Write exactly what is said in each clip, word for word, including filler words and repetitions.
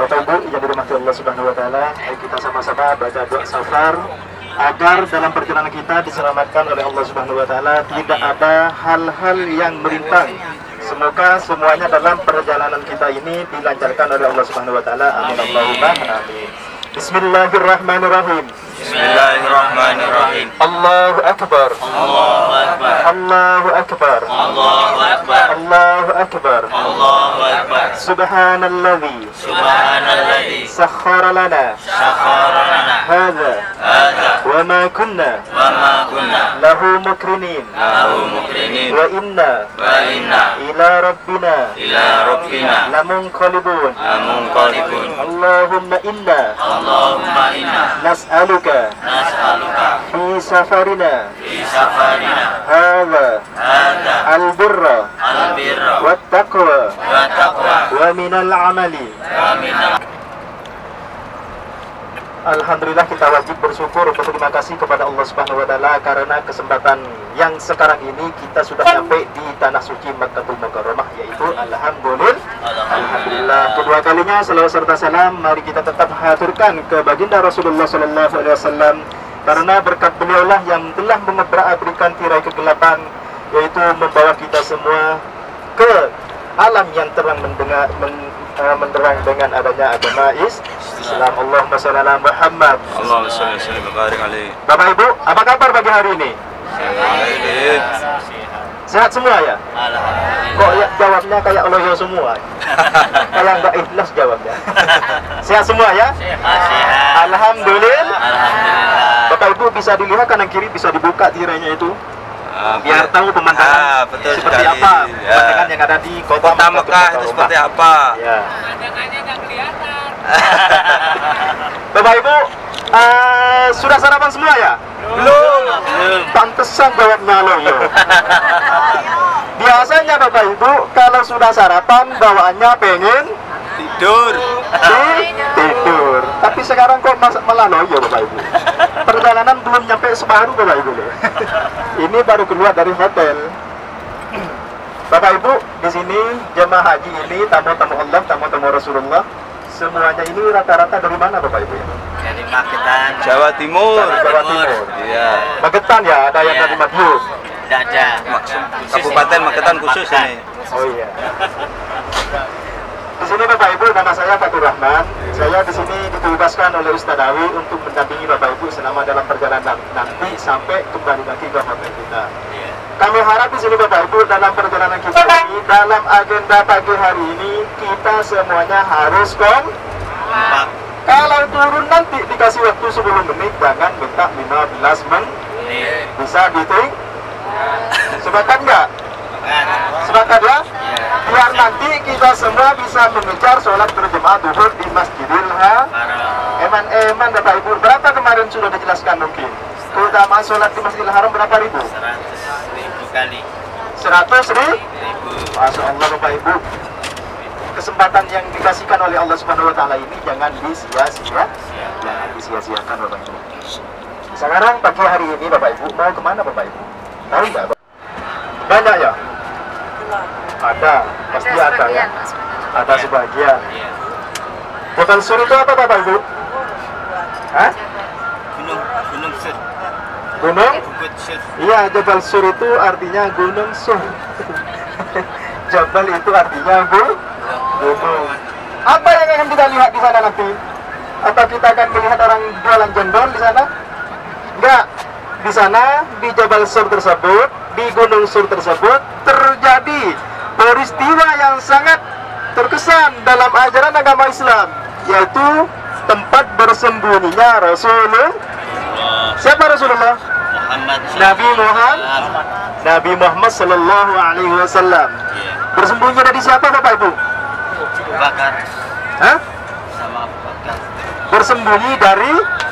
Bapak Ibu yang dirahmati Allah Subhanahu wa taala, ayo kita sama-sama baca doa safar agar dalam perjalanan kita diselamatkan oleh Allah Subhanahu wa taala, tidak ada hal-hal yang merintang. Semoga semuanya dalam perjalanan kita ini dilancarkan oleh Allah Subhanahu wa taala. Amin Allahumma amin. Bismillahirrahmanirrahim. Bismillahirrahmanirrahim. Allahu akbar. Allahu akbar. Allahu akbar. Allahu akbar. Allahu akbar. Allahu akbar. Subhanalladzi Subhanalladzi sakhkhara lana sakhkhara lana hadza hadza wa ma kunna wa ma kunna lahu mukrinin lahu muqrinin wa inna wa inna ila rabbina ila rabbina lamunqalibun. lamunqalibun. Allahumma inna Allahumma inna nas'aluka nas'aluka fi safarina fi safarina hadza hadza al-birra al-birra wat taqwa wa taqwa wa minal amali. wa minal. Alhamdulillah, kita wajib bersyukur, berterima kasih kepada Allah Subhanahu wa taala karena kesempatan yang sekarang ini kita sudah sampai di tanah suci Makkahul Mukarramah, yaitu alhamdulillah. Alhamdulillah, kedua kalinya selawat serta salam mari kita tetap haturkan ke baginda Rasulullah sallallahu alaihi wasallam, karena berkat beliaulah yang telah mengebrak-abrikan tirai kegelapan, yaitu membawa kita semua ke alam yang terang mendengar, men, uh, menderang dengan adanya agama Islam. Allahumma shalli ala Muhammad. Allahumma shalli wa barik alaihi. Bapak Ibu, apa kabar pagi hari ini? Sehat semua ya? Kok ya, jawabnya kayak loyo semua? Kayak nggak ikhlas jawabnya. Sehat semua ya? Alhamdulillah. Alhamdulillah. Bapak Ibu bisa dilihat kanan kiri, bisa dibuka tirainya itu. Ah, Biar tahu pemandangan ah, betul seperti sekali. apa Ya. pemandangan yang ada di kota, Kota Mekah itu seperti apa? Ya. Pemandangannya nggak kelihatan. Bapak Ibu, uh, sudah sarapan semua ya? Belum. Belum. Pantesan jawabnya loyo. Biasanya Bapak Ibu kalau sudah sarapan bawaannya pengen Tidur. di tidur. Tapi sekarang kok mas malah loyo Bapak Ibu. Perjalanan belum nyampe separuh Bapak Ibu. Ini baru keluar dari hotel. Bapak Ibu, di sini jemaah haji ini tamu-tamu Allah, tamu-tamu Rasulullah. Semuanya ini rata-rata dari mana Bapak Ibu? Dari Magetan, Jawa Timur. Dari Jawa Timur. Iya. Magetan ya, ada yang Iya. dari Madiun. Tidak ada. Kabupaten Magetan khusus ini. Oh iya. Di sini Bapak Ibu, nama saya Fatur Rahman. Saya di sini ditugaskan oleh Ustadz Awi untuk mendampingi Bapak Ibu selama dalam perjalanan nanti sampai kembali lagi ke hotel kita. Kami harap di sini Bapak Ibu dalam perjalanan kita ini, dalam agenda pagi hari ini kita semuanya harus kompak. Kalau turun nanti dikasih waktu sepuluh menit, jangan minta lima belas menit. Bisa diting? Sepakat nggak? Sepakat ya? Biar nanti kita semua bisa mengejar sholat berjemaah duhur di Masjidil Haram. Eman-eman Bapak Ibu, berapa kemarin sudah dijelaskan mungkin? Terutama sholat di Masjidil Haram berapa ribu? seratus ribu kali. Seratus ribu? Ribu. Masya Allah Bapak Ibu. Kesempatan yang dikasihkan oleh Allah Subhanahu wa taala ini jangan disia-sia. Jangan disia-siakan Bapak Ibu. Sekarang pagi hari ini Bapak Ibu mau kemana Bapak Ibu? Tahu nggak? Banyak ya? Ada, pasti ada ya. Ada sebagian. Jabal Sur itu apa Bapak Ibu? Hah? Gunung Gunung Sur. Gunung? Bukit Sur. Iya, Jabal Sur itu artinya gunung sur. Jabal itu artinya gu gunung. Apa yang akan kita lihat di sana nanti? Apa kita akan melihat orang jualan jendol di sana? Enggak. Di sana, di Jabal Sur tersebut, di Gunung Sur tersebut terjadi peristiwa yang sangat terkesan dalam ajaran agama Islam, yaitu tempat bersembunyinya Rasulullah. Siapa Rasulullah? Muhammad. Nabi Muhammad. Nabi Muhammad Sallallahu Alaihi Wasallam. Bersembunyi dari siapa Bapak Ibu? Abu Bakar. Hah? Sama Abu Bakar. Bersembunyi dari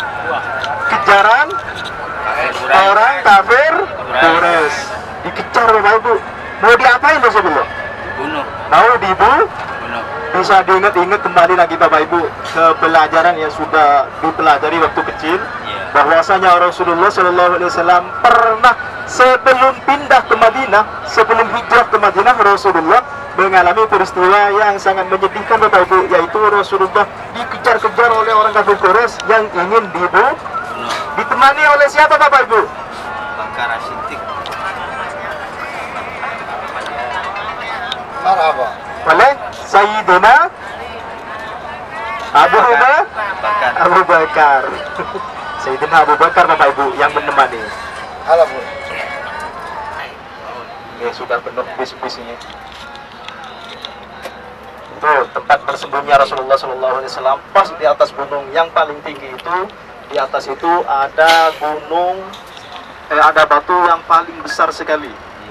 kejaran orang kafir Quraisy. Dikejar Bapak Ibu. Mau diapain Rasulullah? Bunuh. Mau dibu? Bunuh. Bisa diingat-ingat kembali lagi Bapak Ibu ke pelajaran yang sudah dipelajari waktu kecil, bahwasanya Rasulullah Shallallahu Alaihi Wasallam pernah sebelum pindah ke Madinah, sebelum hijrah ke Madinah, Rasulullah mengalami peristiwa yang sangat menyedihkan Bapak Ibu, yaitu Rasulullah dikejar-kejar oleh orang kafir Quraisy yang ingin dibunuh. Ditemani oleh siapa Bapak Ibu? Bakar Siddiq. Marhaba. Oleh Sayyidina Abu Bakar. Abu Bakar. Sayyidina Abu Bakar Bapak Ibu yang menemani. Halo Bu. Ini sudah penuh bis-bis ini. Tuh, tempat bersembunyi Rasulullah Shallallahu Alaihi Wasallam pas di atas gunung yang paling tinggi itu. Di atas itu ada gunung, eh, ada batu yang paling besar sekali.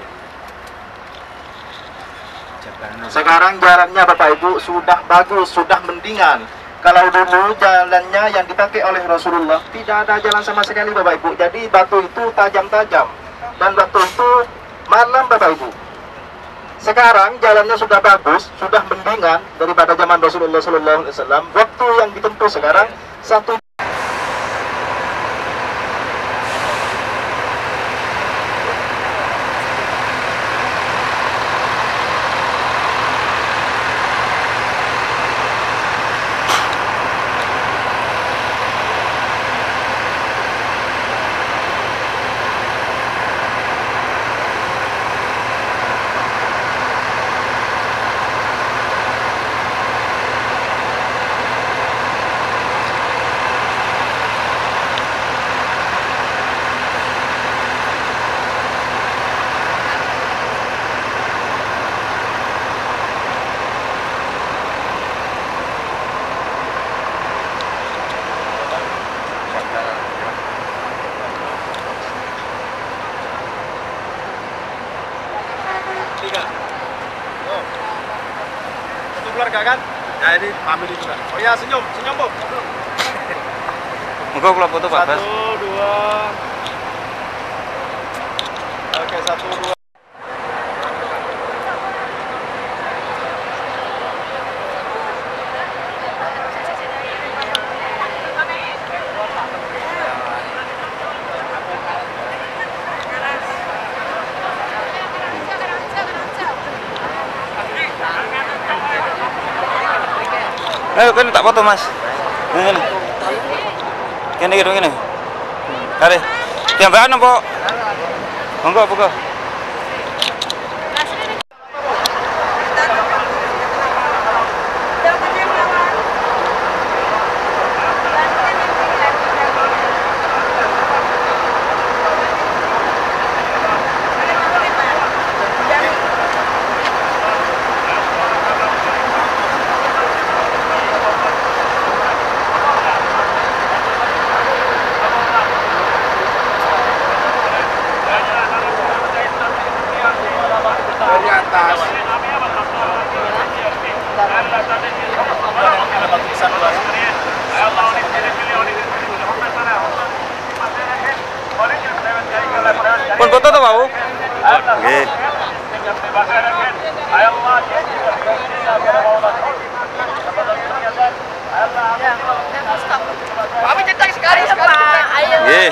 Sekarang jalannya Bapak Ibu sudah bagus, sudah mendingan. Kalau dulu jalannya yang dipakai oleh Rasulullah tidak ada jalan sama sekali Bapak Ibu. Jadi batu itu tajam-tajam dan batu itu malam Bapak Ibu. Sekarang jalannya sudah bagus, sudah mendingan daripada zaman Rasulullah Shallallahu Alaihi Wasallam. Waktu yang ditempuh sekarang satu. Keluarga kan? Nah ini family juga. Oh ya senyum, senyum Bu. Enggak kalau foto Pak. Satu, dua. Oke, satu, dua. Ayo kan tak foto Mas. Ini. Kene gitu ngene. Kare. Tiambakan apa? Monggo buka. Pun foto tuh Pak. Nggih. Kami cetak sekali ya Pak. Ayo. Nggih.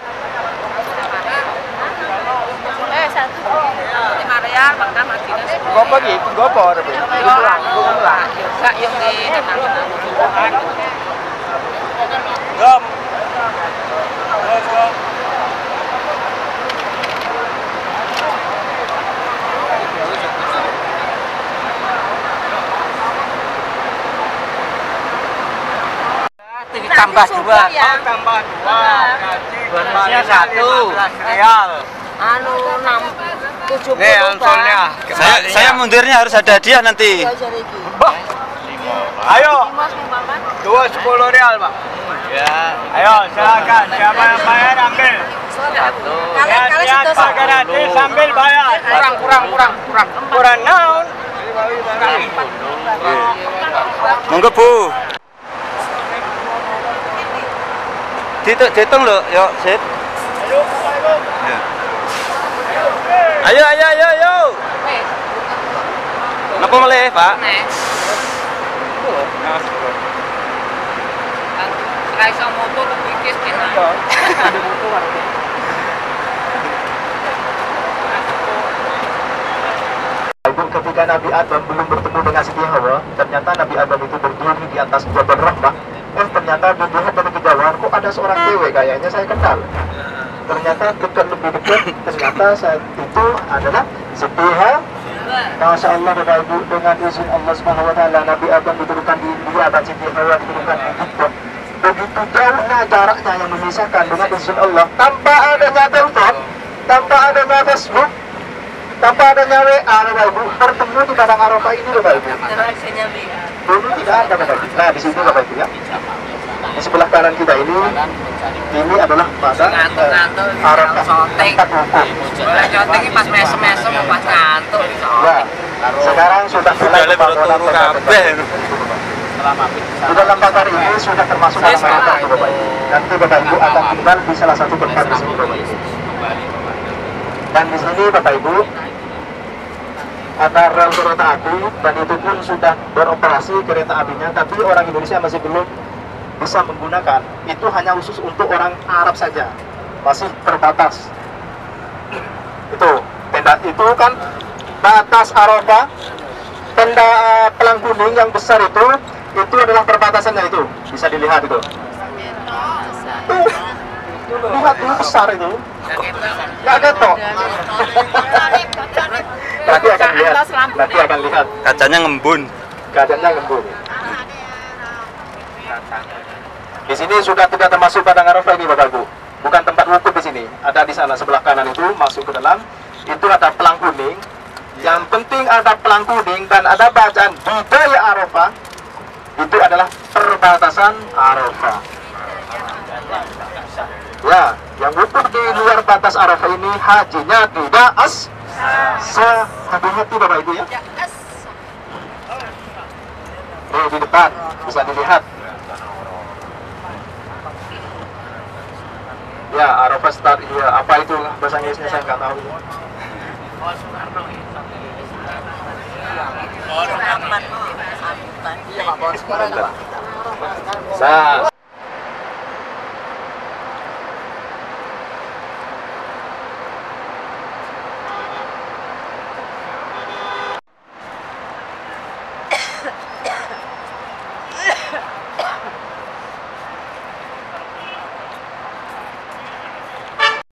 Eh satu. lima real makan mati. Gopo gitu, gopo ada Bu. Pulang, pulang. Enggak yang di Gom. tambah dua. Oh, tambah dua. Bonusnya satu. Real. Anu enam tujuh puluh. Nih ansolnya. Saya saya mundurnya harus ada hadiah nanti. Ayo. Dua sepuluh real, Pak. Ya. Ayo, silakan. Siapa yang bayar ambil. Satu. Kalian kalian sudah Pakai nanti sambil bayar. kurang kurang kurang kurang. Kurang naon. Monggo Bu. Ditung ditung lho, yuk, sit. Ayo, ayo. Ya. Ayo, ayo, ayo, ayo. Napa meleh, Pak? Nek. Ora iso moto kepikis kena. Ibu ketika Nabi Adam belum bertemu dengan Siti Hawa, ternyata Nabi Adam itu berdiri di atas Jabal Rahmah. Eh ternyata dilihat dari kejauhan, kok ada seorang cewek kayaknya saya kenal. Ternyata dekat lebih dekat, ternyata saat itu adalah Siti Hawa. Masya Allah Bapak Ibu, dengan izin Allah Subhanahu Wa Taala, Nabi Adam diturunkan di India dan Siti Hawa diturunkan di Egypt. Begitu jauhnya jaraknya yang memisahkan dengan izin Allah, tanpa adanya telepon, tanpa adanya Facebook, tanpa adanya W A, Bapak Ibu, bertemu di Padang Arafah ini, Bapak Ibu. Dulu tidak ada, Bapak Ibu. Nah, di sini Bapak Ibu ya. Di sebelah kanan kita ini, ini adalah Padang uh, Arafah tempat wukuf. Contohnya pas mesem-mesem pas ngantuk. Ya, sekarang sudah mulai pembangunan kabeh. Di dalam bakar ini sudah termasuk Padang Arafah, Bapak Ibu. Nanti Bapak Ibu akan tinggal di salah satu tempat di sini, Bapak Ibu. Dan di sini Bapak Ibu ada rel kereta api, dan itu pun sudah beroperasi kereta apinya, tapi orang Indonesia masih belum bisa menggunakan. Itu hanya khusus untuk orang Arab saja, masih terbatas. Itu tenda itu kan batas Arafah, tenda pelang kuning yang besar itu, itu adalah perbatasannya itu, bisa dilihat itu. Tuh, lihat tuh besar itu. Nggak ketok. Nanti akan lihat, nanti akan lihat. Kacanya ngembun. Kacanya ngembun. Di sini sudah tidak termasuk Padang Arafah ini, Bapak Ibu. Bukan tempat wukuf di sini. Ada di sana sebelah kanan itu, masuk ke dalam. Itu ada pelang kuning. Yang penting ada pelang kuning dan ada bacaan budaya Arafah. Itu adalah perbatasan Arafah. Ya, yang wukuf di luar batas Arafah ini hajinya tidak as sah. Hati-hati Bapak Ibu ya. Nih di depan bisa dilihat. Ya, Arafah start, ya apa itu bahasa Inggrisnya saya nggak tahu. Sa